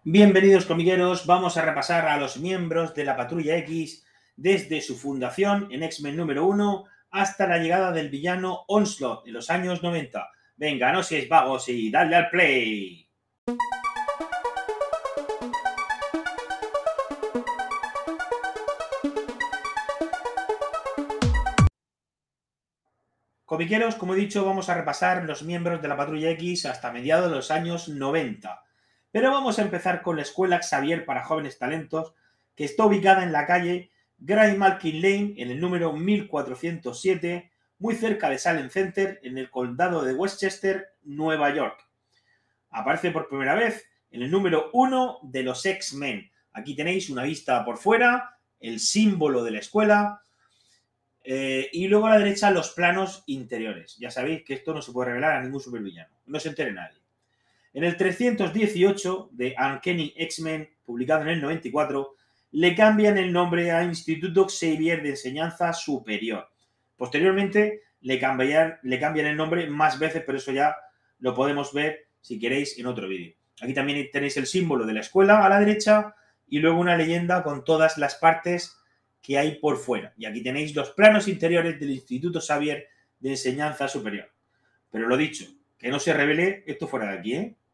Bienvenidos comiqueros, vamos a repasar a los miembros de la Patrulla X desde su fundación en X-Men número 1 hasta la llegada del villano Onslaught en los años 90. Venga, no seáis vagos y dadle al play. Comiqueros, como he dicho, vamos a repasar los miembros de la Patrulla X hasta mediados de los años 90. Pero vamos a empezar con la Escuela Xavier para Jóvenes Talentos, que está ubicada en la calle Gray Malkin Lane, en el número 1407, muy cerca de Salem Center, en el condado de Westchester, Nueva York. Aparece por primera vez en el número 1 de los X-Men. Aquí tenéis una vista por fuera, el símbolo de la escuela, y luego a la derecha los planos interiores. Ya sabéis que esto no se puede revelar a ningún supervillano, no se entere nadie. En el 318 de Uncanny X-Men, publicado en el 94, le cambian el nombre a Instituto Xavier de Enseñanza Superior. Posteriormente le cambian el nombre más veces, pero eso ya lo podemos ver si queréis en otro vídeo. Aquí también tenéis el símbolo de la escuela a la derecha y luego una leyenda con todas las partes que hay por fuera. Y aquí tenéis los planos interiores del Instituto Xavier de Enseñanza Superior. Pero lo dicho, que no se revele esto fuera de aquí, ¿eh?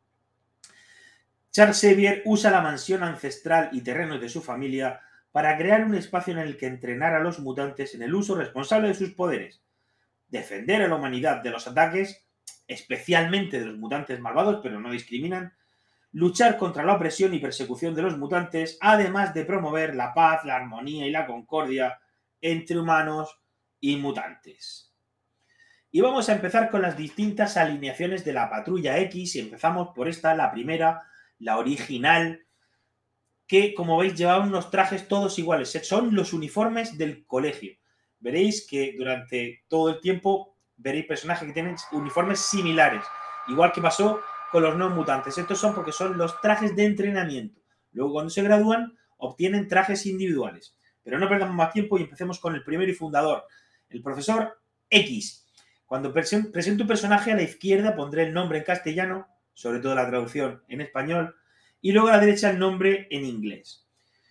Charles Xavier usa la mansión ancestral y terrenos de su familia para crear un espacio en el que entrenar a los mutantes en el uso responsable de sus poderes, defender a la humanidad de los ataques, especialmente de los mutantes malvados, pero no discriminan, luchar contra la opresión y persecución de los mutantes, además de promover la paz, la armonía y la concordia entre humanos y mutantes. Y vamos a empezar con las distintas alineaciones de la Patrulla X y empezamos por esta, la primera, la original, que como veis lleva unos trajes todos iguales, son los uniformes del colegio. Veréis que durante todo el tiempo veréis personajes que tienen uniformes similares, igual que pasó con los no mutantes. Estos son porque son los trajes de entrenamiento. Luego cuando se gradúan obtienen trajes individuales. Pero no perdamos más tiempo y empecemos con el primero y fundador, el profesor X. Cuando presento un personaje, a la izquierda pondré el nombre en castellano, sobre todo la traducción en español, y luego a la derecha el nombre en inglés.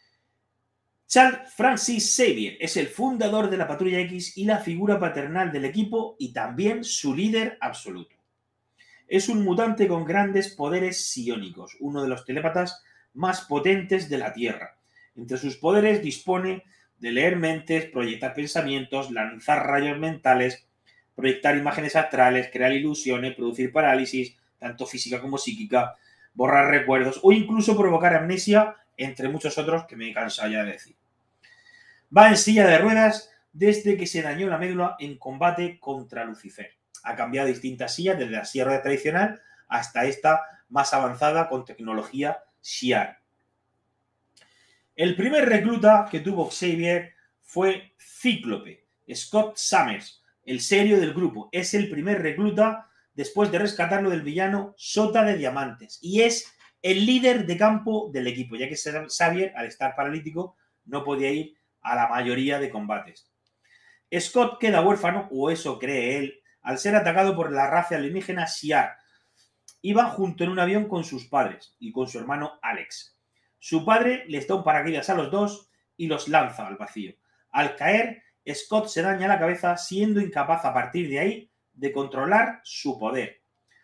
Charles Francis Xavier es el fundador de la Patrulla X y la figura paternal del equipo y también su líder absoluto. Es un mutante con grandes poderes psiónicos, uno de los telépatas más potentes de la Tierra. Entre sus poderes dispone de leer mentes, proyectar pensamientos, lanzar rayos mentales, proyectar imágenes astrales, crear ilusiones, producir parálisis, tanto física como psíquica, borrar recuerdos o incluso provocar amnesia, entre muchos otros que me he cansado ya de decir. Va en silla de ruedas desde que se dañó la médula en combate contra Lucifer. Ha cambiado distintas sillas, desde la silla de ruedas tradicional hasta esta más avanzada con tecnología Shi'ar. El primer recluta que tuvo Xavier fue Cíclope, Scott Summers, el serio del grupo. Es el primer recluta después de rescatarlo del villano Sota de Diamantes y es el líder de campo del equipo, ya que Xavier, al estar paralítico, no podía ir a la mayoría de combates. Scott queda huérfano, o eso cree él, al ser atacado por la raza alienígena Shi'ar. Iba junto en un avión con sus padres y con su hermano Alex. Su padre les da un paracaídas a los dos y los lanza al vacío. Al caer, Scott se daña la cabeza, siendo incapaz a partir de ahí de controlar su poder.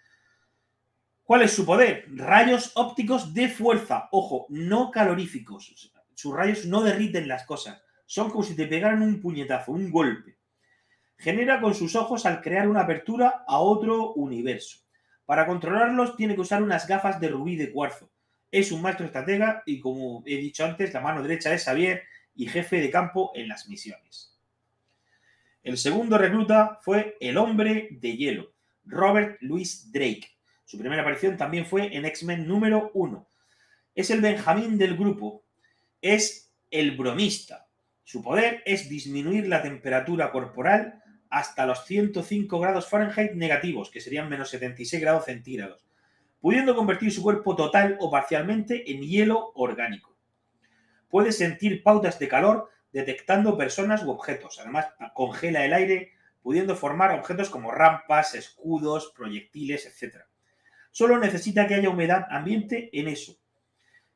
¿Cuál es su poder? Rayos ópticos de fuerza. Ojo, no caloríficos. Sus rayos no derriten las cosas. Son como si te pegaran un puñetazo, un golpe. Genera con sus ojos al crear una apertura a otro universo. Para controlarlos tiene que usar unas gafas de rubí de cuarzo. Es un maestro estratega y, como he dicho antes, la mano derecha de Xavier y jefe de campo en las misiones. El segundo recluta fue el Hombre de Hielo, Robert Louis Drake. Su primera aparición también fue en X-Men número 1. Es el Benjamín del grupo. Es el bromista. Su poder es disminuir la temperatura corporal hasta los 105 grados Fahrenheit negativos, que serían menos 76 grados centígrados, pudiendo convertir su cuerpo total o parcialmente en hielo orgánico. Puede sentir pautas de calor detectando personas u objetos. Además, congela el aire, pudiendo formar objetos como rampas, escudos, proyectiles, etc. Solo necesita que haya humedad ambiente en eso.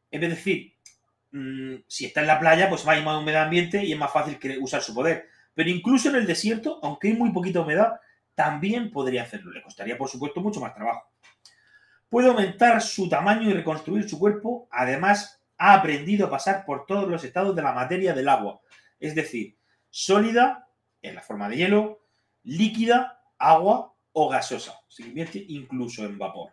Es decir, si está en la playa, pues va a ir más humedad ambiente y es más fácil usar su poder. Pero incluso en el desierto, aunque hay muy poquita humedad, también podría hacerlo. Le costaría, por supuesto, mucho más trabajo. Puede aumentar su tamaño y reconstruir su cuerpo. Además, ha aprendido a pasar por todos los estados de la materia del agua. Es decir, sólida, en la forma de hielo, líquida, agua o gaseosa. Se convierte incluso en vapor.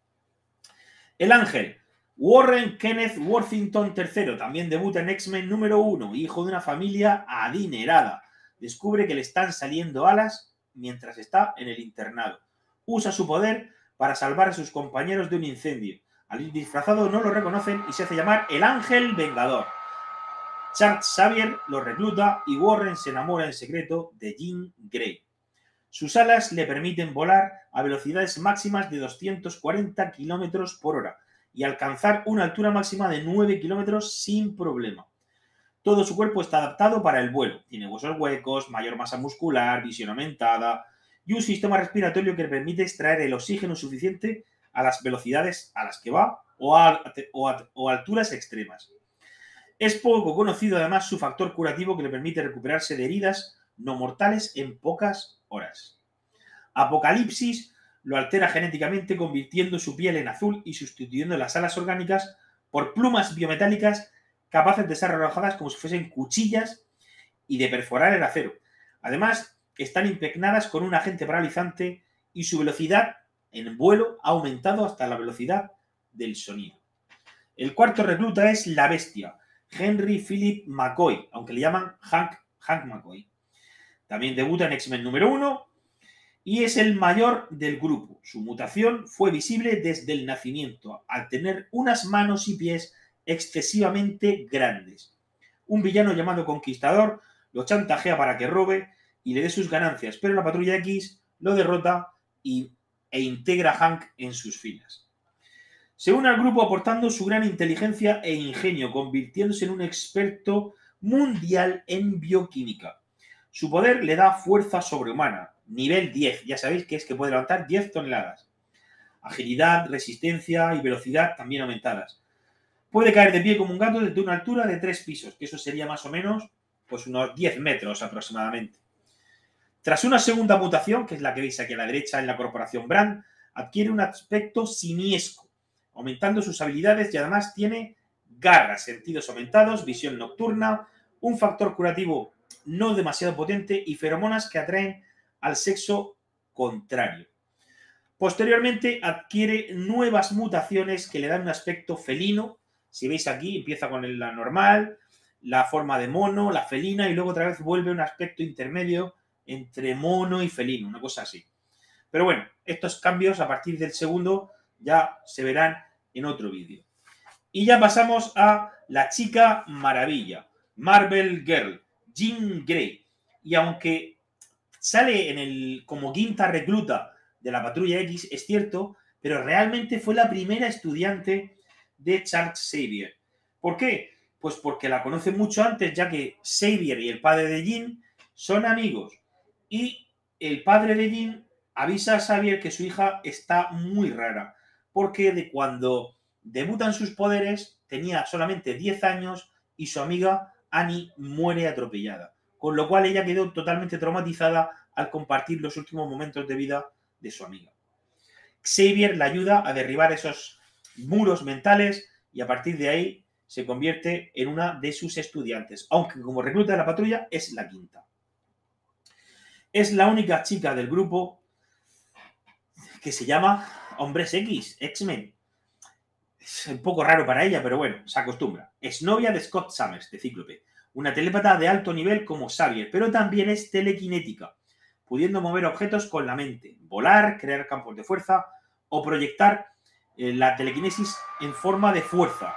El ángel. Warren Kenneth Worthington III también debuta en X-Men número 1, hijo de una familia adinerada. Descubre que le están saliendo alas mientras está en el internado. Usa su poder para salvar a sus compañeros de un incendio. Al ir disfrazado no lo reconocen y se hace llamar el Ángel Vengador. Charles Xavier lo recluta y Warren se enamora en secreto de Jean Grey. Sus alas le permiten volar a velocidades máximas de 240 km por hora y alcanzar una altura máxima de 9 km sin problema. Todo su cuerpo está adaptado para el vuelo. Tiene huesos huecos, mayor masa muscular, visión aumentada y un sistema respiratorio que le permite extraer el oxígeno suficiente a las velocidades a las que va o a alturas extremas. Es poco conocido además su factor curativo que le permite recuperarse de heridas no mortales en pocas horas. Apocalipsis lo altera genéticamente convirtiendo su piel en azul y sustituyendo las alas orgánicas por plumas biometálicas capaces de ser arrojadas como si fuesen cuchillas y de perforar el acero. Además, están impregnadas con un agente paralizante y su velocidad en vuelo ha aumentado hasta la velocidad del sonido. El cuarto recluta es la bestia, Henry Philip McCoy, aunque le llaman Hank McCoy. También debuta en X-Men número 1 y es el mayor del grupo. Su mutación fue visible desde el nacimiento, al tener unas manos y pies excesivamente grandes. Un villano llamado Conquistador lo chantajea para que robe y le dé sus ganancias, pero la Patrulla X lo derrota e integra a Hank en sus filas. Se une al grupo aportando su gran inteligencia e ingenio, convirtiéndose en un experto mundial en bioquímica. Su poder le da fuerza sobrehumana, nivel 10, ya sabéis que es que puede levantar 10 toneladas. Agilidad, resistencia y velocidad también aumentadas. Puede caer de pie como un gato desde una altura de 3 pisos, que eso sería más o menos pues unos 10 metros aproximadamente. Tras una segunda mutación, que es la que veis aquí a la derecha en la corporación Brand, adquiere un aspecto simiesco, aumentando sus habilidades y además tiene garras, sentidos aumentados, visión nocturna, un factor curativo no demasiado potente y feromonas que atraen al sexo contrario. Posteriormente adquiere nuevas mutaciones que le dan un aspecto felino. Si veis aquí, empieza con la normal, la forma de mono, la felina y luego otra vez vuelve a un aspecto intermedio entre mono y felino, una cosa así. Pero bueno, estos cambios a partir del segundo ya se verán en otro vídeo. Y ya pasamos a la Chica Maravilla, Marvel Girl, Jean Grey. Y aunque sale como quinta recluta de la Patrulla X, es cierto, pero realmente fue la primera estudiante de Charles Xavier. ¿Por qué? Pues porque la conoce mucho antes, ya que Xavier y el padre de Jean son amigos. Y el padre de Jean avisa a Xavier que su hija está muy rara, porque de cuando debutan sus poderes tenía solamente 10 años y su amiga Annie muere atropellada, con lo cual ella quedó totalmente traumatizada al compartir los últimos momentos de vida de su amiga. Xavier la ayuda a derribar esos muros mentales y a partir de ahí se convierte en una de sus estudiantes, aunque como recluta de la patrulla es la quinta. Es la única chica del grupo que se llama Hombres X, X-Men. Es un poco raro para ella, pero bueno, se acostumbra. Es novia de Scott Summers, de Cíclope, una telépata de alto nivel como Xavier, pero también es telequinética, pudiendo mover objetos con la mente, volar, crear campos de fuerza o proyectar la telequinesis en forma de fuerza.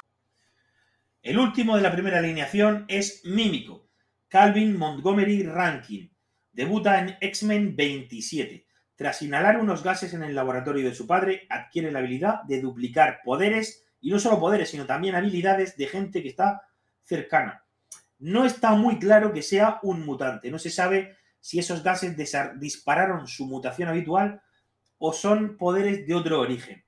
El último de la primera alineación es Mímico, Calvin Montgomery Rankin. Debuta en X-Men 27. Tras inhalar unos gases en el laboratorio de su padre, adquiere la habilidad de duplicar poderes, y no solo poderes, sino también habilidades de gente que está cercana. No está muy claro que sea un mutante, no se sabe si esos gases dispararon su mutación habitual o son poderes de otro origen.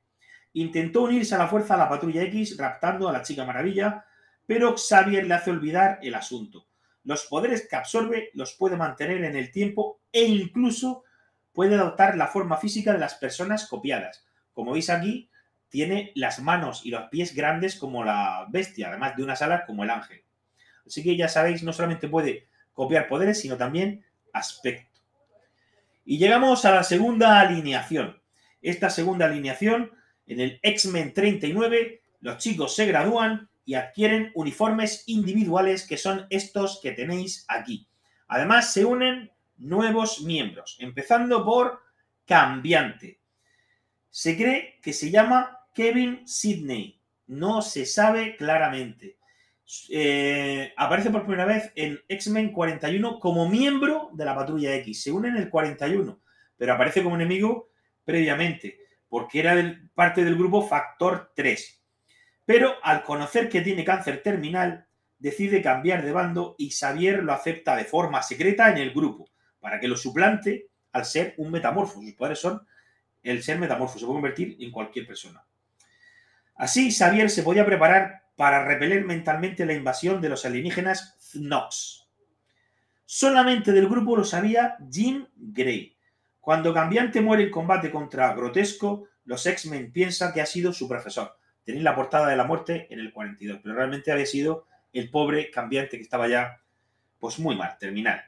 Intentó unirse a la fuerza a la Patrulla X, raptando a la Chica Maravilla, pero Xavier le hace olvidar el asunto. Los poderes que absorbe los puede mantener en el tiempo e incluso puede adoptar la forma física de las personas copiadas. Como veis aquí, tiene las manos y los pies grandes como la bestia, además de unas alas como el ángel. Así que ya sabéis, no solamente puede copiar poderes, sino también aspecto. Y llegamos a la segunda alineación. Esta segunda alineación, en el X-Men 39, los chicos se gradúan y adquieren uniformes individuales que son estos que tenéis aquí. Además, se unen nuevos miembros, empezando por Cambiante. Se cree que se llama Kevin Sidney. No se sabe claramente. Aparece por primera vez en X-Men 41 como miembro de la Patrulla X. Se une en el 41, pero aparece como enemigo previamente, porque era parte del grupo Factor 3. Pero al conocer que tiene cáncer terminal, decide cambiar de bando y Xavier lo acepta de forma secreta en el grupo, para que lo suplante al ser un metamorfo. Sus poderes son el ser metamorfo, se puede convertir en cualquier persona. Así, Xavier se podía preparar para repeler mentalmente la invasión de los alienígenas Knox. Solamente del grupo lo sabía Jean Grey. Cuando Cambiante muere en combate contra Grotesco, los X-Men piensan que ha sido su profesor. Tenéis la portada de la muerte en el 42, pero realmente había sido el pobre Cambiante que estaba ya pues muy mal, terminal.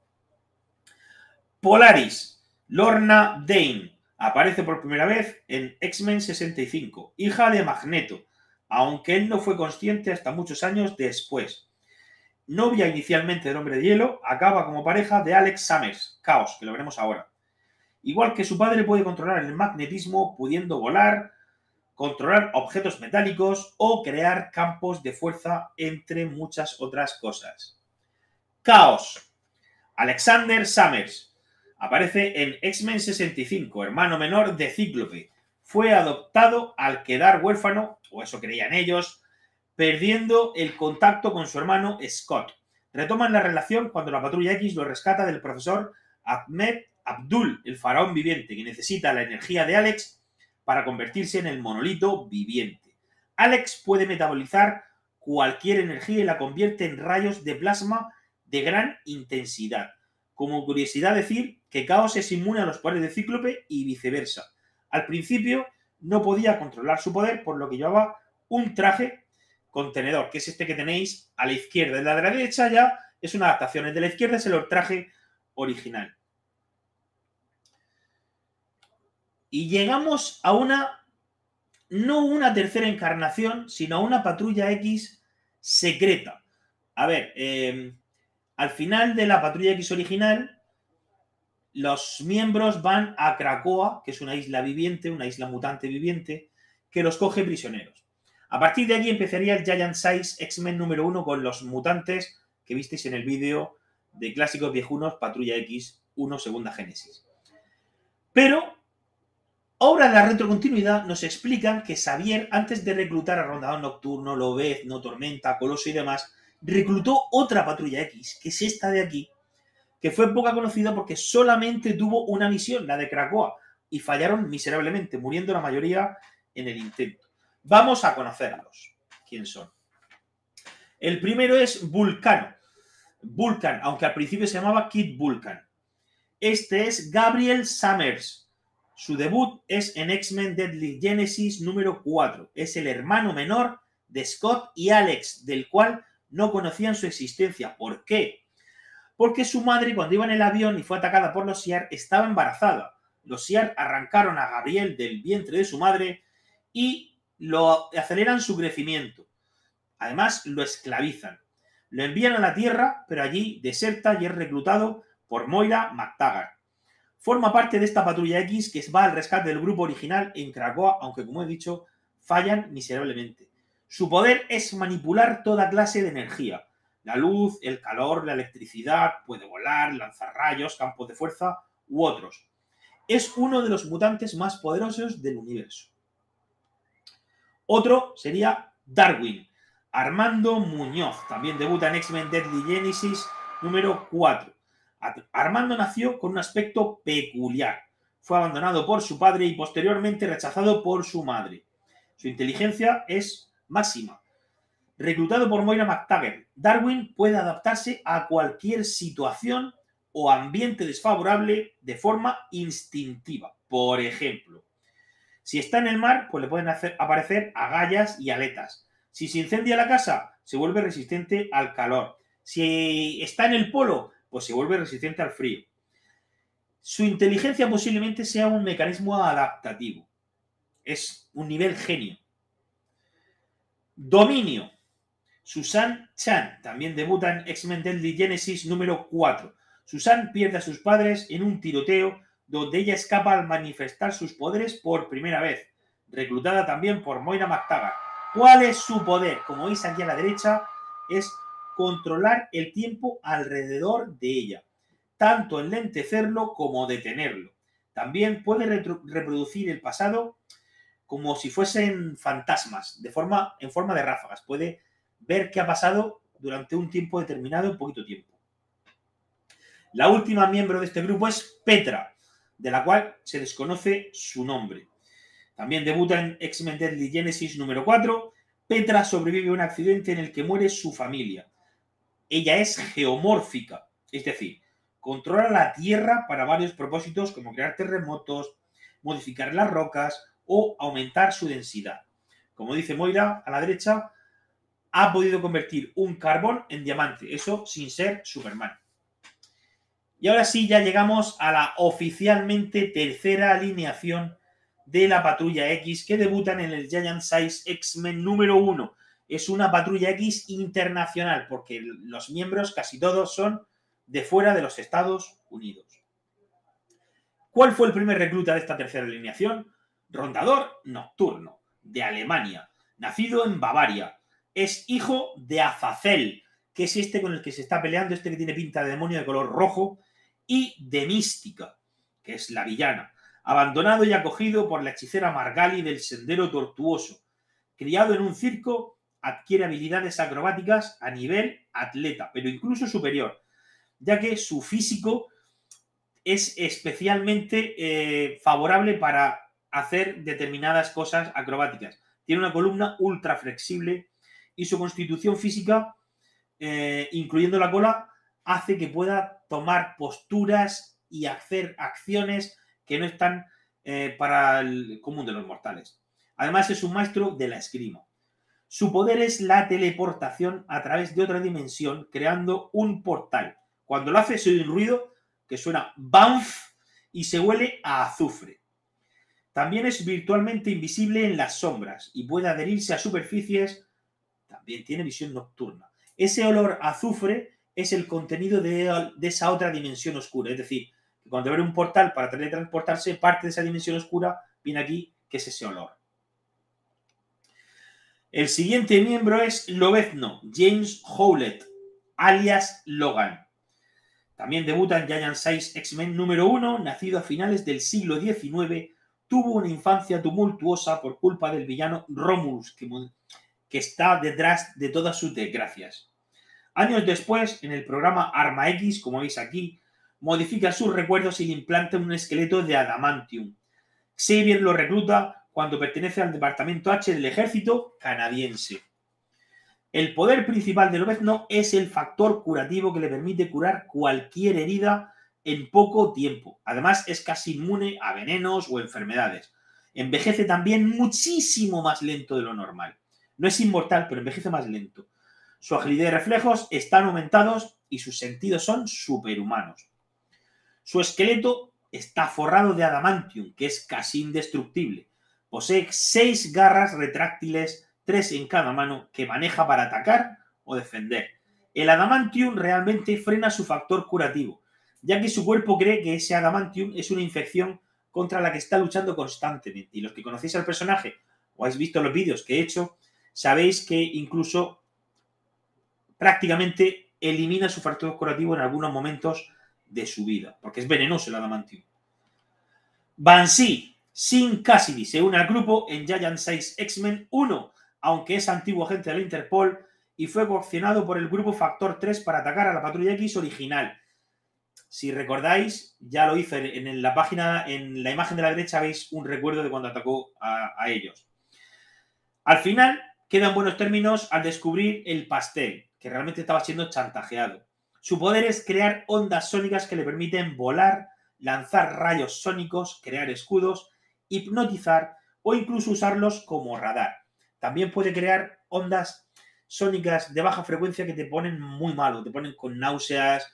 Polaris, Lorna Dane, aparece por primera vez en X-Men 65, hija de Magneto, aunque él no fue consciente hasta muchos años después. Novia inicialmente del Hombre de Hielo, acaba como pareja de Alex Summers, Caos, que lo veremos ahora. Igual que su padre puede controlar el magnetismo, pudiendo volar, controlar objetos metálicos o crear campos de fuerza, entre muchas otras cosas. Caos, Alexander Summers, aparece en X-Men 65, hermano menor de Cíclope. Fue adoptado al quedar huérfano, o eso creían ellos, perdiendo el contacto con su hermano Scott. Retoman la relación cuando la Patrulla X lo rescata del profesor Ahmed Abdul, el faraón viviente, que necesita la energía de Alex para convertirse en el monolito viviente. Alex puede metabolizar cualquier energía y la convierte en rayos de plasma de gran intensidad. Como curiosidad decir que Caos es inmune a los poderes de Cíclope y viceversa. Al principio no podía controlar su poder, por lo que llevaba un traje contenedor, que es este que tenéis a la izquierda. El de la derecha ya es una adaptación. El de la izquierda es el traje original. Y llegamos a no una tercera encarnación, sino a una Patrulla X secreta. A ver, al final de la Patrulla X original, los miembros van a Krakoa, que es una isla viviente, una isla mutante viviente, que los coge prisioneros. A partir de aquí empezaría el Giant Size X-Men número 1 con los mutantes que visteis en el vídeo de Clásicos Viejunos Patrulla X 1 Segunda Génesis. Pero ahora en la retrocontinuidad nos explican que Xavier, antes de reclutar a Rondador Nocturno, Lobezno, Tormenta, Coloso y demás, reclutó otra Patrulla X, que es esta de aquí, que fue poco conocida porque solamente tuvo una misión, la de Krakoa, y fallaron miserablemente, muriendo la mayoría en el intento. Vamos a conocerlos. ¿Quién son? El primero es Vulcano. Vulcan, aunque al principio se llamaba Kid Vulcan. Este es Gabriel Summers. Su debut es en X-Men Deadly Genesis número 4. Es el hermano menor de Scott y Alex, del cual no conocían su existencia. ¿Por qué? Porque su madre, cuando iba en el avión y fue atacada por los Shi'ar, estaba embarazada. Los Shi'ar arrancaron a Gabriel del vientre de su madre y lo aceleran su crecimiento. Además, lo esclavizan. Lo envían a la Tierra, pero allí deserta y es reclutado por Moira MacTaggart. Forma parte de esta Patrulla X que va al rescate del grupo original en Krakoa, aunque, como he dicho, fallan miserablemente. Su poder es manipular toda clase de energía. La luz, el calor, la electricidad, puede volar, lanzar rayos, campos de fuerza u otros. Es uno de los mutantes más poderosos del universo. Otro sería Darwin. Armando Muñoz, también debuta en X-Men Deadly Genesis número 4. Armando nació con un aspecto peculiar. Fue abandonado por su padre y posteriormente rechazado por su madre. Su inteligencia es máxima. Reclutado por Moira McTaggart, Darwin puede adaptarse a cualquier situación o ambiente desfavorable de forma instintiva. Por ejemplo, si está en el mar, pues le pueden aparecer agallas y aletas. Si se incendia la casa, se vuelve resistente al calor. Si está en el polo, pues se vuelve resistente al frío. Su inteligencia posiblemente sea un mecanismo adaptativo. Es un nivel genio. Dominio. Susan Chan también debuta en X-Men Deadly Genesis número 4. Susan pierde a sus padres en un tiroteo donde ella escapa al manifestar sus poderes por primera vez, reclutada también por Moira McTaggart. ¿Cuál es su poder? Como veis aquí a la derecha, es controlar el tiempo alrededor de ella, tanto enlentecerlo como detenerlo. También puede reproducir el pasado como si fuesen fantasmas, en forma de ráfagas. Puede ver qué ha pasado durante un tiempo determinado, en poquito tiempo. La última miembro de este grupo es Petra, de la cual se desconoce su nombre. También debuta en X-Men Deadly Genesis número 4. Petra sobrevive a un accidente en el que muere su familia. Ella es geomórfica, es decir, controla la Tierra para varios propósitos como crear terremotos, modificar las rocas o aumentar su densidad. Como dice Moira, a la derecha, ha podido convertir un carbón en diamante, eso sin ser Superman. Y ahora sí, ya llegamos a la oficialmente tercera alineación de la Patrulla X, que debutan en el Giant Size X-Men número 1. Es una Patrulla X internacional, porque los miembros casi todos son de fuera de los Estados Unidos. ¿Cuál fue el primer recluta de esta tercera alineación? Rondador Nocturno, de Alemania, nacido en Bavaria. Es hijo de Azazel, que es este con el que se está peleando, este que tiene pinta de demonio de color rojo, y de Mística, que es la villana, abandonado y acogido por la hechicera Margali del Sendero Tortuoso. Criado en un circo, adquiere habilidades acrobáticas a nivel atleta, pero incluso superior, ya que su físico es especialmente favorable para hacer determinadas cosas acrobáticas. Tiene una columna ultra flexible y su constitución física, incluyendo la cola, hace que pueda tomar posturas y hacer acciones que no están para el común de los mortales. Además, es un maestro de la esgrima. Su poder es la teleportación a través de otra dimensión, creando un portal. Cuando lo hace, se oye un ruido que suena ¡bamf! Y se huele a azufre. También es virtualmente invisible en las sombras y puede adherirse a superficies. También tiene visión nocturna. Ese olor a azufre es el contenido de esa otra dimensión oscura. Es decir, que cuando abre un portal para teletransportarse, parte de esa dimensión oscura viene aquí, que es ese olor. El siguiente miembro es Lobezno, James Howlett, alias Logan. También debuta en Giant Size X-Men número 1, nacido a finales del siglo XIX, tuvo una infancia tumultuosa por culpa del villano Romulus, que está detrás de todas sus desgracias. Años después, en el programa Arma X, como veis aquí, modifica sus recuerdos y le implanta un esqueleto de adamantium. Xavier lo recluta cuando pertenece al Departamento H del Ejército canadiense. El poder principal de Lobezno es el factor curativo que le permite curar cualquier herida en poco tiempo. Además, es casi inmune a venenos o enfermedades. Envejece también muchísimo más lento de lo normal. No es inmortal, pero envejece más lento. Su agilidad y reflejos están aumentados y sus sentidos son superhumanos. Su esqueleto está forrado de adamantium, que es casi indestructible. Posee 6 garras retráctiles, 3 en cada mano, que maneja para atacar o defender. El adamantium realmente frena su factor curativo, ya que su cuerpo cree que ese adamantium es una infección contra la que está luchando constantemente. Y los que conocéis al personaje o habéis visto los vídeos que he hecho, sabéis que incluso prácticamente elimina su factor curativo en algunos momentos de su vida, porque es venenoso el adamantium. Banshee, Sin Cassidy, se une al grupo en Giant Size X-Men 1, aunque es antiguo agente de la Interpol y fue coaccionado por el grupo Factor 3 para atacar a la Patrulla X original. Si recordáis, ya lo hice en la página, en la imagen de la derecha veis un recuerdo de cuando atacó a ellos. Al final, queda en buenos términos al descubrir el pastel, que realmente estaba siendo chantajeado. Su poder es crear ondas sónicas que le permiten volar, lanzar rayos sónicos, crear escudos, hipnotizar o incluso usarlos como radar. También puede crear ondas sónicas de baja frecuencia que te ponen muy malo, te ponen con náuseas,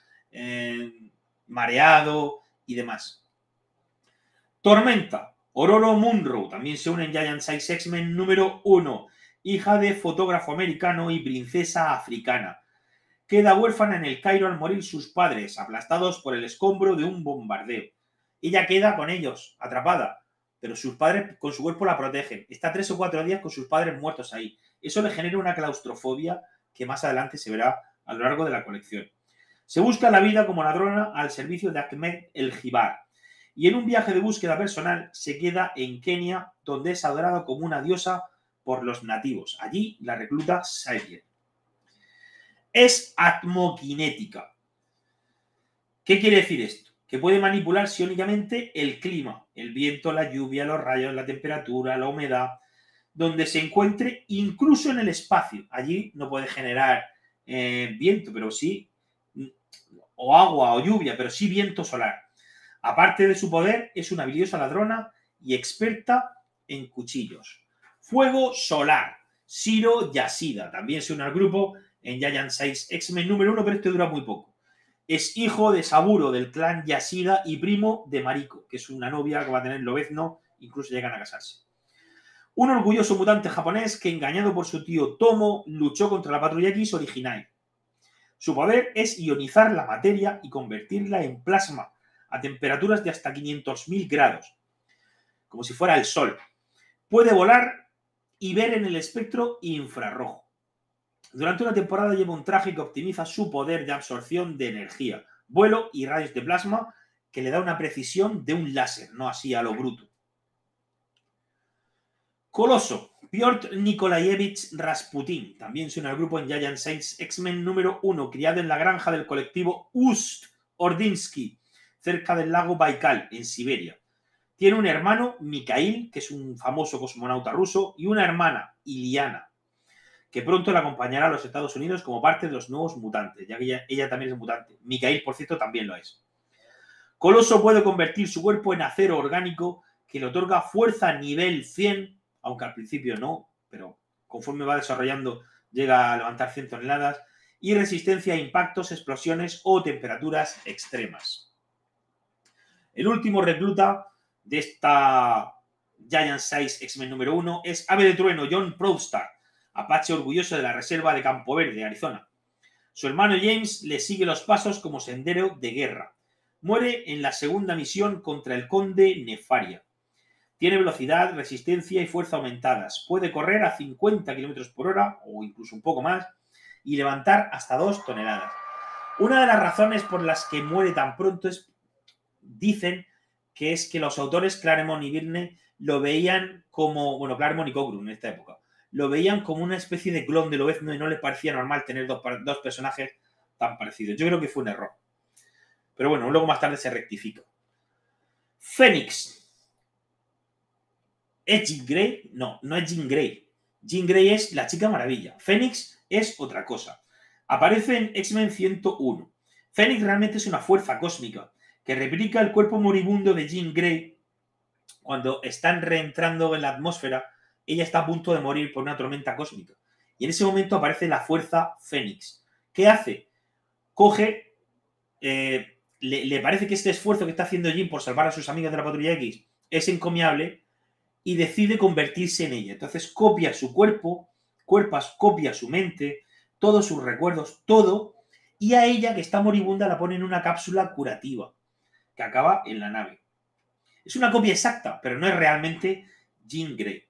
mareado y demás. Tormenta. Ororo Munro también se une en Giant Size X-Men número 1, hija de fotógrafo americano y princesa africana. Queda huérfana en el Cairo al morir sus padres, aplastados por el escombro de un bombardeo. Ella queda con ellos, atrapada, pero sus padres con su cuerpo la protegen. Está 3 o 4 días con sus padres muertos ahí. Eso le genera una claustrofobia que más adelante se verá a lo largo de la colección. Se busca la vida como ladrona al servicio de Ahmed el Jibar. Y en un viaje de búsqueda personal se queda en Kenia, donde es adorada como una diosa por los nativos. Allí la recluta Xavier. Es atmoquinética. ¿Qué quiere decir esto? Que puede manipular psiónicamente el clima, el viento, la lluvia, los rayos, la temperatura, la humedad, donde se encuentre, incluso en el espacio. Allí no puede generar viento, pero sí, o agua o lluvia, pero sí viento solar. Aparte de su poder, es una habilidosa ladrona y experta en cuchillos. Fuego solar. Shiro Yashida. También se une al grupo en Giant Size X-Men número 1, pero este dura muy poco. Es hijo de Saburo del clan Yashida y primo de Mariko, que es una novia que va a tener Lobezno, incluso llegan a casarse. Un orgulloso mutante japonés que, engañado por su tío Tomo, luchó contra la Patrulla X original. Su poder es ionizar la materia y convertirla en plasma a temperaturas de hasta 500.000 grados, como si fuera el sol. Puede volar y ver en el espectro infrarrojo. Durante una temporada lleva un traje que optimiza su poder de absorción de energía, vuelo y rayos de plasma que le da una precisión de un láser, no así a lo bruto. Coloso. Piotr Nikolaevich Rasputin. También se une al grupo en Giant Size X-Men número 1, criado en la granja del colectivo Ust-Ordinsky, cerca del lago Baikal, en Siberia. Tiene un hermano, Mikhail, que es un famoso cosmonauta ruso, y una hermana, Iliana, que pronto la acompañará a los Estados Unidos como parte de los nuevos mutantes, ya que ella también es mutante. Mikhail, por cierto, también lo es. Coloso puede convertir su cuerpo en acero orgánico que le otorga fuerza a nivel 100, aunque al principio no, pero conforme va desarrollando llega a levantar 100 toneladas, y resistencia a impactos, explosiones o temperaturas extremas. El último recluta de esta Giant Size X-Men número 1 es Ave de Trueno John Proudstar, apache orgulloso de la reserva de Campo Verde, Arizona. Su hermano James le sigue los pasos como sendero de guerra. Muere en la segunda misión contra el conde Nefaria. Tiene velocidad, resistencia y fuerza aumentadas. Puede correr a 50 km por hora o incluso un poco más y levantar hasta 2 toneladas. Una de las razones por las que muere tan pronto dicen que es que los autores Claremont y Byrne lo veían como, bueno, Claremont y Cockrum en esta época, lo veían como una especie de clon de Lobezno y no les parecía normal tener dos personajes tan parecidos. Yo creo que fue un error. Pero bueno, luego más tarde se rectifica. Fénix. ¿Es Jean Grey? No, no es Jean Grey. Jean Grey es la Chica Maravilla. Fénix es otra cosa. Aparece en X-Men 101. Fénix realmente es una fuerza cósmica que replica el cuerpo moribundo de Jean Grey. Cuando están reentrando en la atmósfera, ella está a punto de morir por una tormenta cósmica. Y en ese momento aparece la fuerza Fénix. ¿Qué hace? Coge, le parece que este esfuerzo que está haciendo Jean por salvar a sus amigas de la Patrulla X es encomiable y decide convertirse en ella. Entonces copia su cuerpo, copia su mente, todos sus recuerdos, todo, y a ella, que está moribunda, la pone en una cápsula curativa que acaba en la nave. Es una copia exacta, pero no es realmente Jean Grey.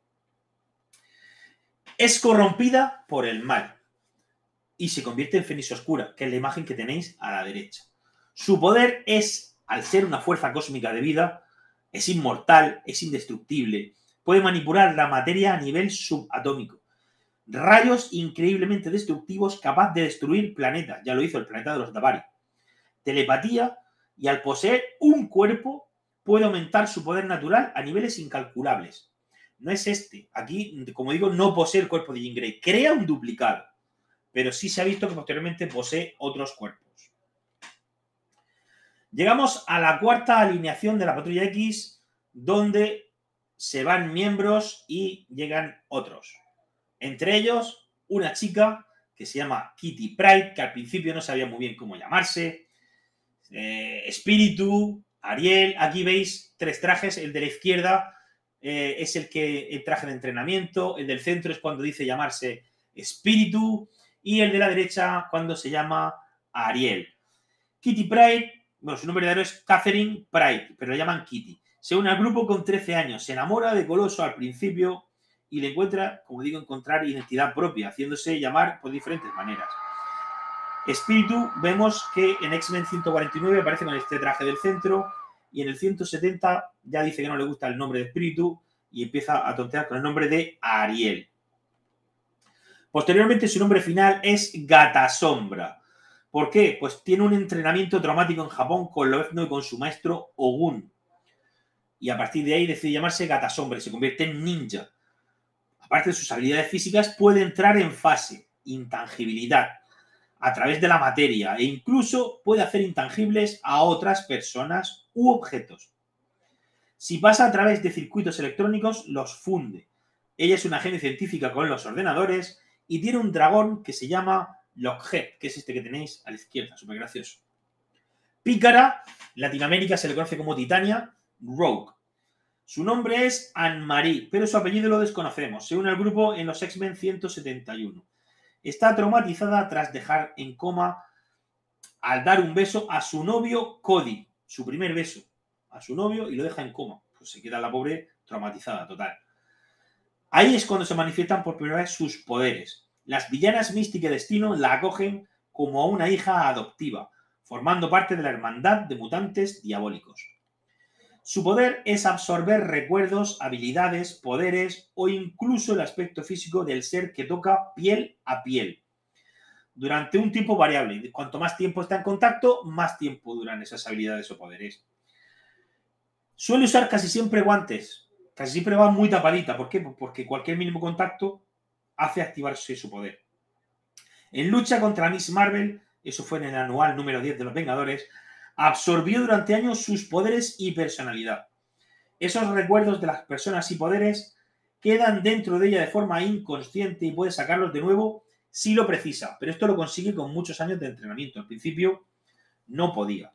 Es corrompida por el mal y se convierte en Fénix Oscura, que es la imagen que tenéis a la derecha. Su poder es, al ser una fuerza cósmica de vida, es inmortal, es indestructible, puede manipular la materia a nivel subatómico. Rayos increíblemente destructivos, capaz de destruir planetas. Ya lo hizo el planeta de los Davari. Telepatía, y al poseer un cuerpo puede aumentar su poder natural a niveles incalculables. no es este. Aquí, como digo, no posee el cuerpo de Jean Grey. Crea un duplicado, pero sí se ha visto que posteriormente posee otros cuerpos. Llegamos a la cuarta alineación de la Patrulla X, donde se van miembros y llegan otros. Entre ellos, una chica que se llama Kitty Pryde, que al principio no sabía muy bien cómo llamarse. Espíritu, Ariel. Aquí veis 3 trajes. El de la izquierda es el traje de entrenamiento. El del centro es cuando dice llamarse Espíritu. Y el de la derecha cuando se llama Ariel. Kitty Pryde, bueno, su nombre verdadero es Catherine Pryde, pero la llaman Kitty. Se une al grupo con 13 años. Se enamora de Coloso al principio y le encuentra, como digo, encontrar identidad propia, haciéndose llamar por diferentes maneras. Espíritu, vemos que en X-Men 149 aparece con este traje del centro y en el 170 ya dice que no le gusta el nombre de Espíritu y empieza a tontear con el nombre de Ariel. Posteriormente su nombre final es Gata Sombra. ¿Por qué? Pues tiene un entrenamiento traumático en Japón con Lobezno y con su maestro Ogun. Y a partir de ahí decide llamarse Gata Sombra y se convierte en ninja. Aparte de sus habilidades físicas, puede entrar en fase, intangibilidad, a través de la materia e incluso puede hacer intangibles a otras personas u objetos. Si pasa a través de circuitos electrónicos, los funde. Ella es una genio científica con los ordenadores y tiene un dragón que se llama Lockheed, que es este que tenéis a la izquierda, súper gracioso. Pícara, en Latinoamérica se le conoce como Titania, Rogue. Su nombre es Anne-Marie, pero su apellido lo desconocemos. Se une al grupo en los X-Men 171. Está traumatizada tras dejar en coma al dar un beso a su novio Cody. Su primer beso a su novio y lo deja en coma. Pues se queda la pobre traumatizada, total. Ahí es cuando se manifiestan por primera vez sus poderes. Las villanas Mística y Destino la acogen como a una hija adoptiva, formando parte de la hermandad de mutantes diabólicos. Su poder es absorber recuerdos, habilidades, poderes o incluso el aspecto físico del ser que toca piel a piel. Durante un tiempo variable. Cuanto más tiempo está en contacto, más tiempo duran esas habilidades o poderes. Suele usar casi siempre guantes. Casi siempre va muy tapadita. ¿Por qué? Porque cualquier mínimo contacto hace activarse su poder. En lucha contra Miss Marvel, eso fue en el anual número 10 de los Vengadores, absorbió durante años sus poderes y personalidad. Esos recuerdos de las personas y poderes quedan dentro de ella de forma inconsciente y puede sacarlos de nuevo si lo precisa, pero esto lo consigue con muchos años de entrenamiento. Al principio no podía.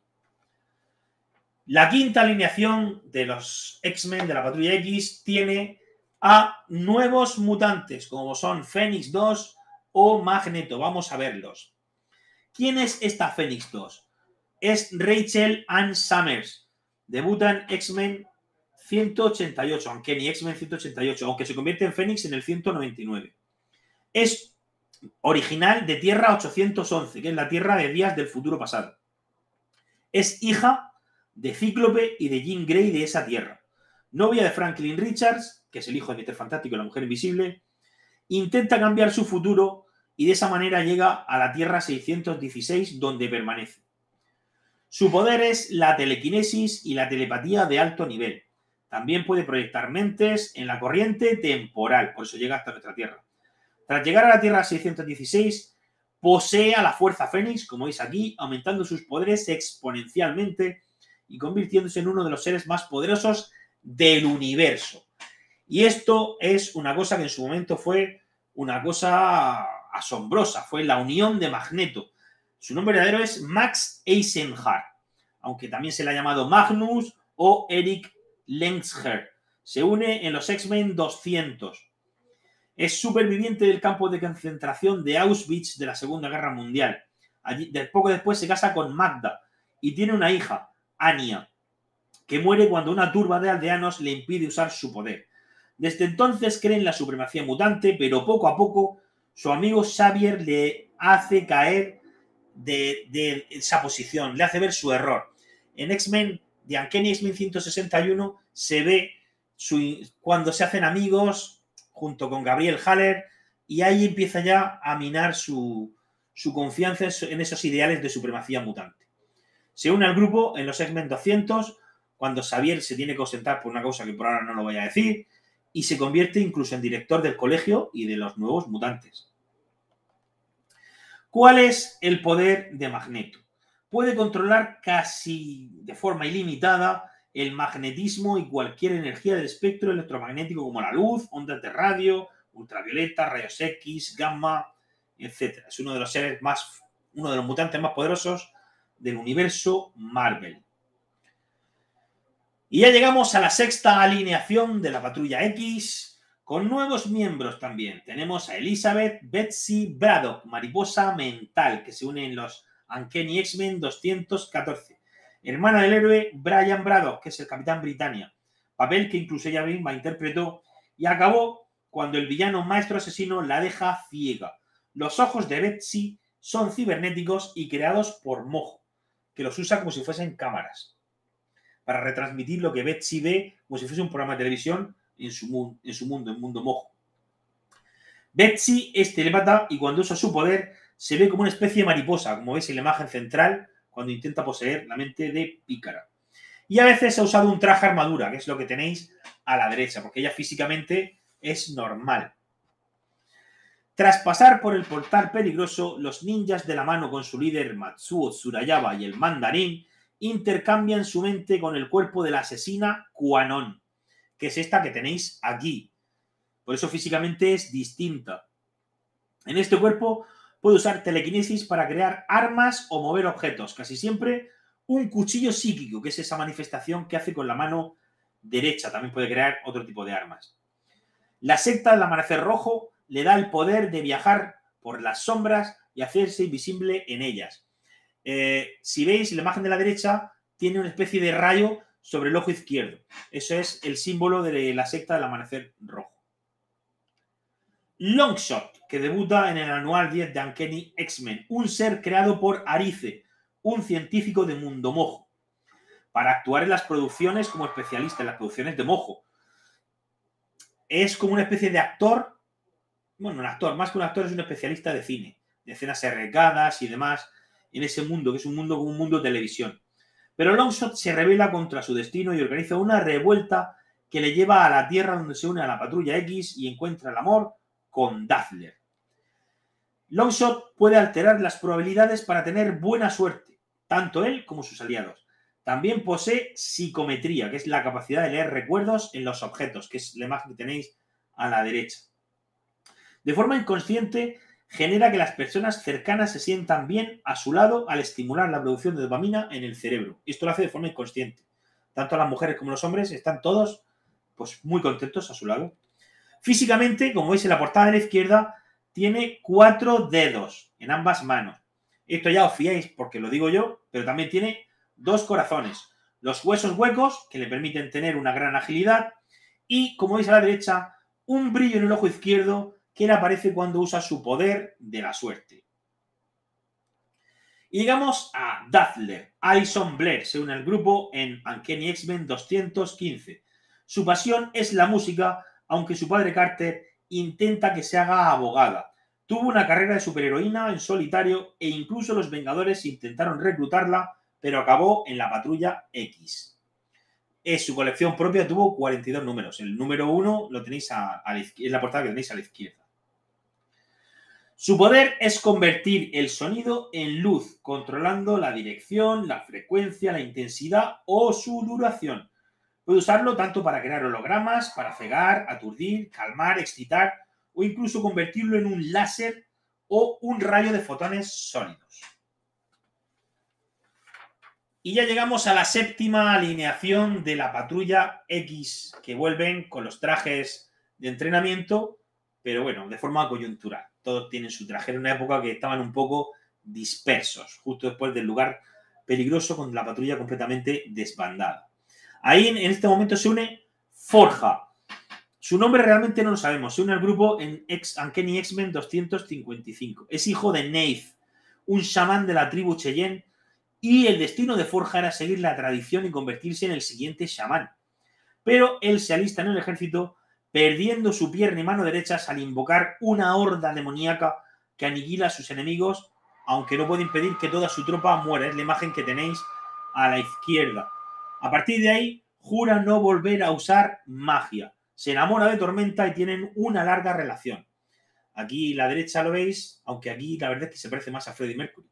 La quinta alineación de los X-Men de la Patrulla X tiene a nuevos mutantes, como son Fénix 2 o Magneto. Vamos a verlos. ¿Quién es esta Fénix 2? Es Rachel Ann Summers. Debuta en X-Men 188, aunque ni X-Men 188, aunque se convierte en Fénix en el 199. Es original de Tierra 811, que es la Tierra de días del futuro pasado. Es hija de Cíclope y de Jean Grey de esa Tierra. Novia de Franklin Richards, que es el hijo de Mr. Fantástico y la Mujer Invisible. Intenta cambiar su futuro y de esa manera llega a la Tierra 616, donde permanece. Su poder es la telequinesis y la telepatía de alto nivel. También puede proyectar mentes en la corriente temporal, por eso llega hasta nuestra Tierra. Tras llegar a la Tierra 616, posee a la Fuerza Fénix, como veis aquí, aumentando sus poderes exponencialmente y convirtiéndose en uno de los seres más poderosos del universo. Y esto es una cosa que en su momento fue una cosa asombrosa, fue la unión de Magneto. Su nombre verdadero es Max Eisenhardt, aunque también se le ha llamado Magnus o Eric Lenzger. Se une en los X-Men 200. Es superviviente del campo de concentración de Auschwitz de la Segunda Guerra Mundial. Allí, poco después se casa con Magda y tiene una hija, Anya, que muere cuando una turba de aldeanos le impide usar su poder. Desde entonces cree en la supremacía mutante, pero poco a poco su amigo Xavier le hace caer de esa posición, le hace ver su error. En X-Men, de Uncanny X-Men 161, se ve cuando se hacen amigos junto con Gabriel Haller y ahí empieza ya a minar su confianza en esos ideales de supremacía mutante. Se une al grupo en los X-Men 200 cuando Xavier se tiene que ausentar por una causa que por ahora no lo voy a decir y se convierte incluso en director del colegio y de los nuevos mutantes. ¿Cuál es el poder de Magneto? Puede controlar casi de forma ilimitada el magnetismo y cualquier energía del espectro electromagnético como la luz, ondas de radio, ultravioleta, rayos X, gamma, etc. Es uno de los mutantes más poderosos del universo Marvel. Y ya llegamos a la sexta alineación de la Patrulla X, con nuevos miembros también. Tenemos a Elizabeth Betsy Braddock, mariposa mental, que se une en los Uncanny X-Men 214. Hermana del héroe Brian Braddock, que es el Capitán Britannia, papel que incluso ella misma interpretó y acabó cuando el villano maestro asesino la deja ciega. Los ojos de Betsy son cibernéticos y creados por Mojo, que los usa como si fuesen cámaras, para retransmitir lo que Betsy ve como si fuese un programa de televisión en su mundo, en Mundo Mojo. Betsy es telepata y cuando usa su poder se ve como una especie de mariposa, como veis en la imagen central, cuando intenta poseer la mente de Pícara. Y a veces ha usado un traje armadura, que es lo que tenéis a la derecha, porque ella físicamente es normal. Tras pasar por el portal peligroso, los ninjas de la mano con su líder Matsuo Tsurayaba y el mandarín intercambian su mente con el cuerpo de la asesina Quanon, que es esta que tenéis aquí. Por eso físicamente es distinta. En este cuerpo puede usar telequinesis para crear armas o mover objetos, casi siempre un cuchillo psíquico, que es esa manifestación que hace con la mano derecha. También puede crear otro tipo de armas. La secta del Amanecer Rojo le da el poder de viajar por las sombras y hacerse invisible en ellas. Si veis, la imagen de la derecha tiene una especie de rayo sobre el ojo izquierdo. Eso es el símbolo de la secta del Amanecer Rojo. Longshot, que debuta en el anual 10 de Uncanny X-Men, un ser creado por Arice, un científico de Mundo Mojo, para actuar en las producciones como especialista en las producciones de Mojo. Es como una especie de actor, bueno, un actor, más que un actor, es un especialista de cine, de escenas arregladas y demás, en ese mundo, que es un mundo como un mundo de televisión. Pero Longshot se rebela contra su destino y organiza una revuelta que le lleva a la Tierra, donde se une a la Patrulla X y encuentra el amor con Dazzler. Longshot puede alterar las probabilidades para tener buena suerte, tanto él como sus aliados. También posee psicometría, que es la capacidad de leer recuerdos en los objetos, que es la imagen que tenéis a la derecha. De forma inconsciente, genera que las personas cercanas se sientan bien a su lado al estimular la producción de dopamina en el cerebro. Esto lo hace de forma inconsciente. Tanto las mujeres como los hombres están todos pues, muy contentos a su lado. Físicamente, como veis en la portada de la izquierda, tiene 4 dedos en ambas manos. Esto ya os fiáis porque lo digo yo, pero también tiene 2 corazones, los huesos huecos que le permiten tener una gran agilidad y, como veis a la derecha, un brillo en el ojo izquierdo que le aparece cuando usa su poder de la suerte. Y llegamos a Dazzler. Alison Blair se une al grupo en Uncanny X-Men 215. Su pasión es la música, aunque su padre Carter intenta que se haga abogada. Tuvo una carrera de superheroína en solitario e incluso los Vengadores intentaron reclutarla, pero acabó en la Patrulla X. Su colección propia tuvo 42 números. El número 1 lo tenéis en la portada que tenéis a la izquierda. Su poder es convertir el sonido en luz, controlando la dirección, la frecuencia, la intensidad o su duración. Puede usarlo tanto para crear hologramas, para cegar, aturdir, calmar, excitar o incluso convertirlo en un láser o un rayo de fotones sólidos. Y ya llegamos a la séptima alineación de la Patrulla X, que vuelven con los trajes de entrenamiento, pero bueno, de forma coyuntural. Todos tienen su traje. En una época que estaban un poco dispersos, justo después del lugar peligroso con la patrulla completamente desbandada. Ahí en este momento se une Forja. Su nombre realmente no lo sabemos. Se une al grupo en Uncanny X-Men 255. Es hijo de Neith, un chamán de la tribu Cheyenne, y el destino de Forja era seguir la tradición y convertirse en el siguiente chamán. Pero él se alista en el ejército, perdiendo su pierna y mano derechas al invocar una horda demoníaca que aniquila a sus enemigos, aunque no puede impedir que toda su tropa muera. Es la imagen que tenéis a la izquierda. A partir de ahí, jura no volver a usar magia. Se enamora de Tormenta y tienen una larga relación. Aquí la derecha lo veis, aunque aquí la verdad es que se parece más a Freddie Mercury.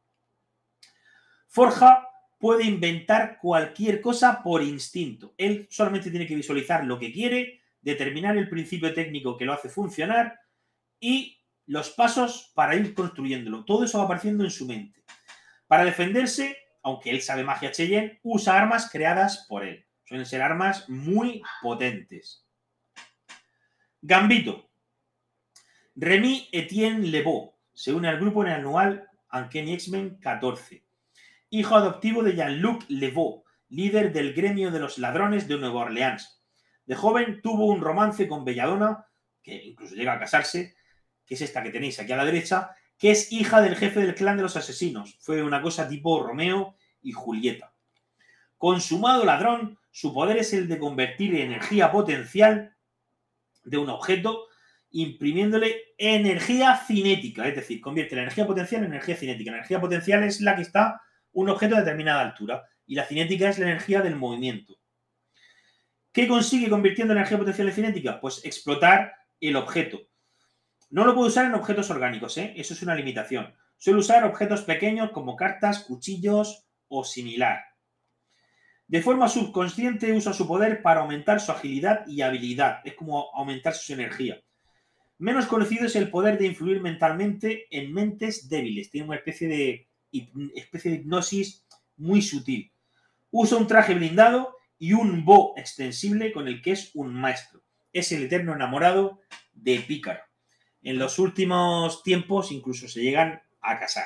Forja puede inventar cualquier cosa por instinto. Él solamente tiene que visualizar lo que quiere, determinar el principio técnico que lo hace funcionar y los pasos para ir construyéndolo. Todo eso va apareciendo en su mente. Para defenderse, aunque él sabe magia Cheyenne, usa armas creadas por él. Suelen ser armas muy potentes. Gambito. Remy Etienne Lebeau se une al grupo en el anual Uncanny X-Men 14. Hijo adoptivo de Jean-Luc Lebeau, líder del gremio de los ladrones de Nueva Orleans. De joven tuvo un romance con Belladonna, que incluso llega a casarse, que es esta que tenéis aquí a la derecha, que es hija del jefe del clan de los asesinos. Fue una cosa tipo Romeo y Julieta. Consumado ladrón, su poder es el de convertir energía potencial de un objeto imprimiéndole energía cinética, es decir, convierte la energía potencial en energía cinética. La energía potencial es la que está un objeto a determinada altura y la cinética es la energía del movimiento. ¿Qué consigue convirtiendo la energía potencial en cinética? Pues explotar el objeto. No lo puedo usar en objetos orgánicos, ¿eh? Eso es una limitación. Suelo usar objetos pequeños como cartas, cuchillos o similar. De forma subconsciente usa su poder para aumentar su agilidad y habilidad. Es como aumentar su energía. Menos conocido es el poder de influir mentalmente en mentes débiles. Tiene una especie de hipnosis muy sutil. Usa un traje blindado y un bo extensible con el que es un maestro. Es el eterno enamorado de Pícaro. En los últimos tiempos incluso se llegan a casar.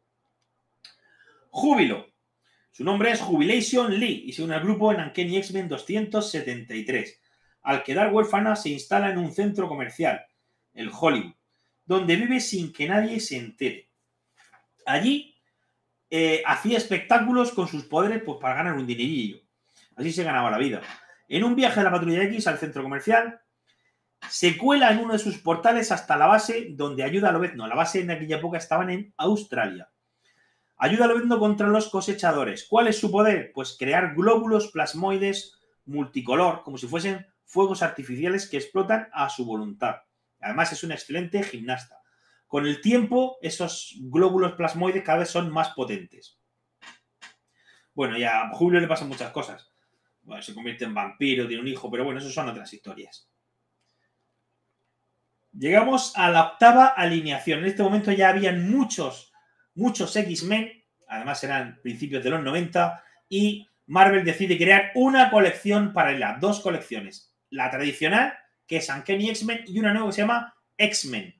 Júbilo. Su nombre es Jubilation Lee y se une al grupo en Uncanny X-Men 273. Al quedar huérfana se instala en un centro comercial, el Hollywood, donde vive sin que nadie se entere. Allí hacía espectáculos con sus poderes pues, para ganar un dinerillo. Así se ganaba la vida. En un viaje de la Patrulla X al centro comercial, se cuela en uno de sus portales hasta la base donde ayuda a Lobezno. La base en aquella época estaban en Australia. Ayuda a Lobezno contra los cosechadores. ¿Cuál es su poder? Pues crear glóbulos plasmoides multicolor, como si fuesen fuegos artificiales que explotan a su voluntad. Además, es un excelente gimnasta. Con el tiempo, esos glóbulos plasmoides cada vez son más potentes. Bueno, y a Julio le pasan muchas cosas. Bueno, se convierte en vampiro, tiene un hijo, pero bueno, eso son otras historias. Llegamos a la octava alineación. En este momento ya habían muchos X-Men, además eran principios de los 90, y Marvel decide crear una colección paralela, dos colecciones. La tradicional, que es Uncanny X-Men, y una nueva que se llama X-Men.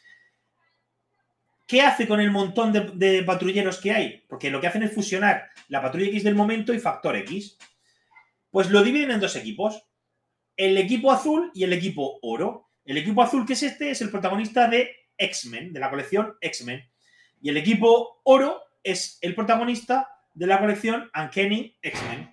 ¿Qué hace con el montón de patrulleros que hay? Porque lo que hacen es fusionar la Patrulla X del momento y Factor X. Pues lo dividen en dos equipos. El equipo azul y el equipo oro. El equipo azul, que es este, es el protagonista de X-Men, de la colección X-Men. Y el equipo oro es el protagonista de la colección Uncanny X-Men.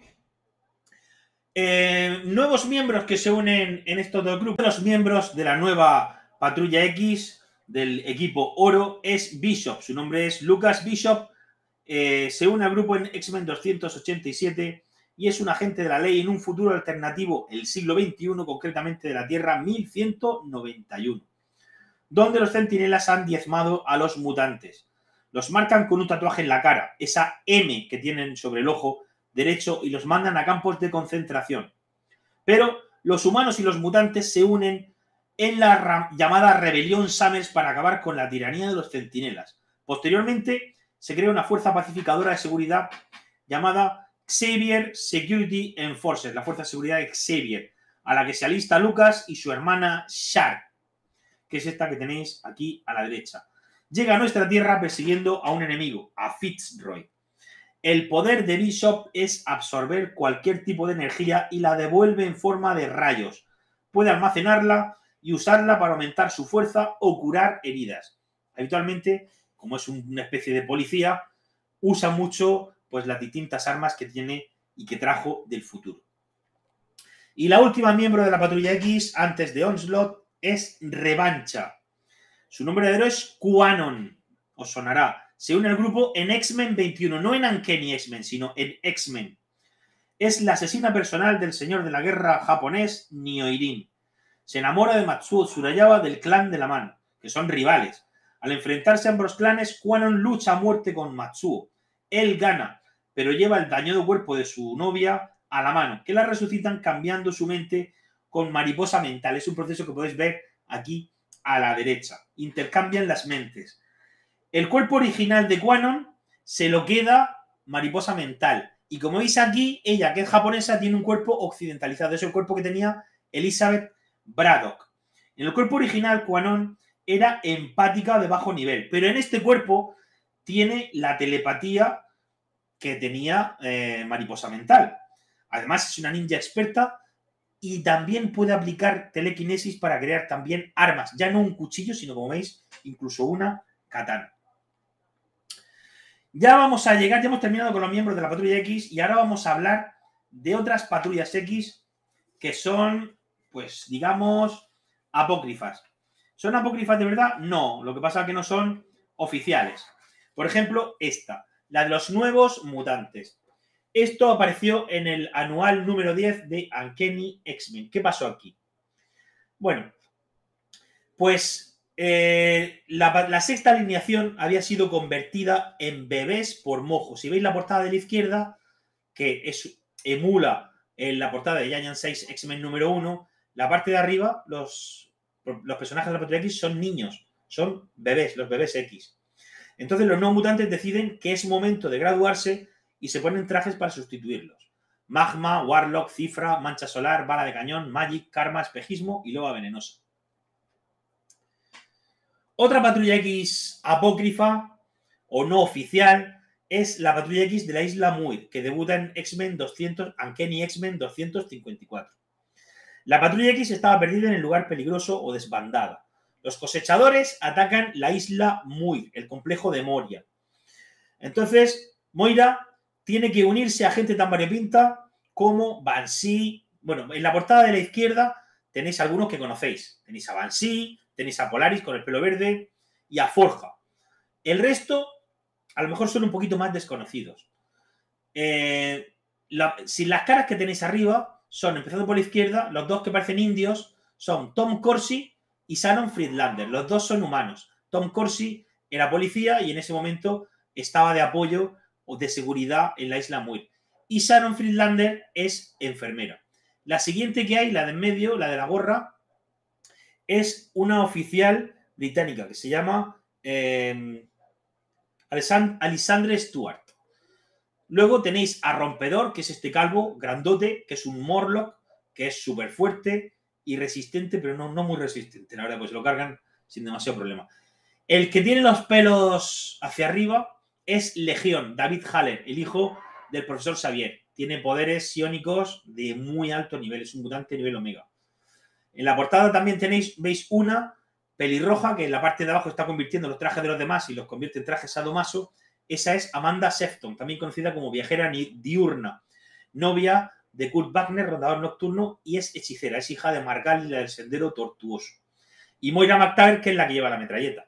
Nuevos miembros que se unen en estos dos grupos. Los miembros de la nueva Patrulla X del equipo oro es Bishop. Su nombre es Lucas Bishop. Se une al grupo en X-Men 287 y es un agente de la ley en un futuro alternativo, el siglo XXI, concretamente de la Tierra 1191, donde los centinelas han diezmado a los mutantes. Los marcan con un tatuaje en la cara, esa M que tienen sobre el ojo derecho, y los mandan a campos de concentración. Pero los humanos y los mutantes se unen en la llamada Rebelión Summers para acabar con la tiranía de los centinelas. Posteriormente se crea una fuerza pacificadora de seguridad llamada Xavier Security Enforcers, la fuerza de seguridad de Xavier, a la que se alista Lucas y su hermana Shark, que es esta que tenéis aquí a la derecha. Llega a nuestra Tierra persiguiendo a un enemigo, a Fitzroy. El poder de Bishop es absorber cualquier tipo de energía y la devuelve en forma de rayos. Puede almacenarla y usarla para aumentar su fuerza o curar heridas. Habitualmente, como es una especie de policía, usa mucho pues, las distintas armas que tiene y que trajo del futuro. Y la última miembro de la Patrulla X, antes de Onslaught, es Revancha. Su nombre de héroe es Quanon. Os sonará. Se une al grupo en X-Men 21, no en Uncanny X-Men, sino en X-Men. Es la asesina personal del señor de la guerra japonés Nioirin. Se enamora de Matsuo Tsurayaba del clan de la mano, que son rivales. Al enfrentarse a ambos clanes, Quanon lucha a muerte con Matsuo. Él gana, pero lleva el dañado cuerpo de su novia a la mano, que la resucitan cambiando su mente con mariposa mental. Es un proceso que podéis ver aquí a la derecha. Intercambian las mentes. El cuerpo original de Quanon se lo queda mariposa mental. Y como veis aquí, ella, que es japonesa, tiene un cuerpo occidentalizado. Es el cuerpo que tenía Elizabeth Braddock. En el cuerpo original, Quanon era empática de bajo nivel, pero en este cuerpo tiene la telepatía que tenía mariposa mental. Además, es una ninja experta y también puede aplicar telequinesis para crear también armas. Ya no un cuchillo, sino como veis, incluso una katana. Ya vamos a llegar, ya hemos terminado con los miembros de la Patrulla X y ahora vamos a hablar de otras patrullas X que son, pues, digamos, apócrifas. ¿Son apócrifas de verdad? No, lo que pasa es que no son oficiales. Por ejemplo, esta, la de los nuevos mutantes. Esto apareció en el anual número 10 de Uncanny X-Men. ¿Qué pasó aquí? Bueno, pues la sexta alineación había sido convertida en bebés por Mojo. Si veis la portada de la izquierda, que emula en la portada de Giant 6 X-Men número 1, la parte de arriba, los personajes de la Patrulla X son niños, son bebés, los bebés X. Entonces los nuevos mutantes deciden que es momento de graduarse y se ponen trajes para sustituirlos. Magma, Warlock, Cifra, Mancha Solar, Bala de Cañón, Magic, Karma, Espejismo y Loba Venenosa. Otra Patrulla X apócrifa o no oficial es la Patrulla X de la Isla Muir, que debuta en X-Men 200, Uncanny X-Men 254. La Patrulla X estaba perdida en el lugar peligroso o desbandada. Los cosechadores atacan la Isla Muir, el complejo de Moria. Entonces, Moira tiene que unirse a gente tan variopinta como Banshee. Bueno, en la portada de la izquierda tenéis algunos que conocéis. Tenéis a Banshee, tenéis a Polaris con el pelo verde y a Forja. El resto, a lo mejor son un poquito más desconocidos. Si las caras que tenéis arriba son, empezando por la izquierda, los dos que parecen indios son Tom Corsi y Shannon Friedlander. Los dos son humanos. Tom Corsi era policía y en ese momento estaba de apoyo o de seguridad en la Isla Muir. Y Shannon Friedlander es enfermera. La siguiente que hay, la de en medio, la de la gorra, es una oficial británica que se llama Alexandre Stewart. Luego tenéis a Rompedor, que es este calvo grandote, que es un Morlock, que es súper fuerte y resistente, pero no muy resistente. La verdad, pues lo cargan sin demasiado problema. El que tiene los pelos hacia arriba es Legión, David Haller, el hijo del profesor Xavier. Tiene poderes psiónicos de muy alto nivel, es un mutante nivel Omega. En la portada también veis una pelirroja que en la parte de abajo está convirtiendo los trajes de los demás y los convierte en trajes sadomaso. Esa es Amanda Sefton, también conocida como viajera diurna, novia de Kurt Wagner, rondador nocturno, y es hechicera, es hija de Margal y la del Sendero Tortuoso. Y Moira McTaggart, que es la que lleva la metralleta.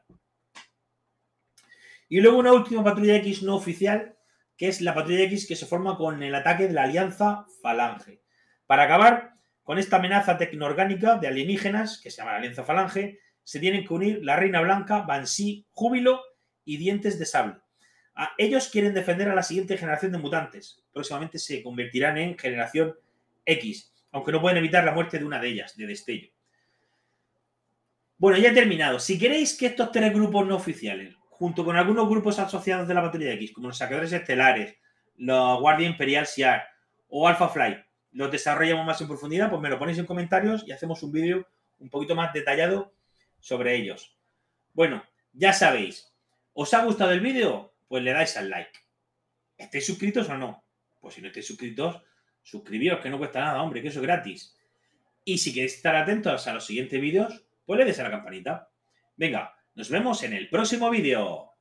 Y luego una última Patrulla X no oficial, que es la Patrulla X que se forma con el ataque de la Alianza Falange. Para acabar con esta amenaza tecnoorgánica de alienígenas, que se llama la Alianza Falange, se tienen que unir la Reina Blanca, Banshee, Júbilo y Dientes de Sable. Ellos quieren defender a la siguiente generación de mutantes. Próximamente se convertirán en Generación X, aunque no pueden evitar la muerte de una de ellas, de Destello. Bueno, ya he terminado. Si queréis que estos tres grupos no oficiales, junto con algunos grupos asociados de la Patrulla X, como los Saqueadores Estelares, los Guardia Imperial Shi'ar o Alpha Flight, los desarrollamos más en profundidad, pues me lo ponéis en comentarios y hacemos un vídeo un poquito más detallado sobre ellos. Bueno, ya sabéis. ¿Os ha gustado el vídeo? Pues le dais al like. ¿Estáis suscritos o no? Pues si no estáis suscritos, suscribiros, que no cuesta nada, hombre, que eso es gratis. Y si queréis estar atentos a los siguientes vídeos, pues le des a la campanita. Venga, nos vemos en el próximo vídeo.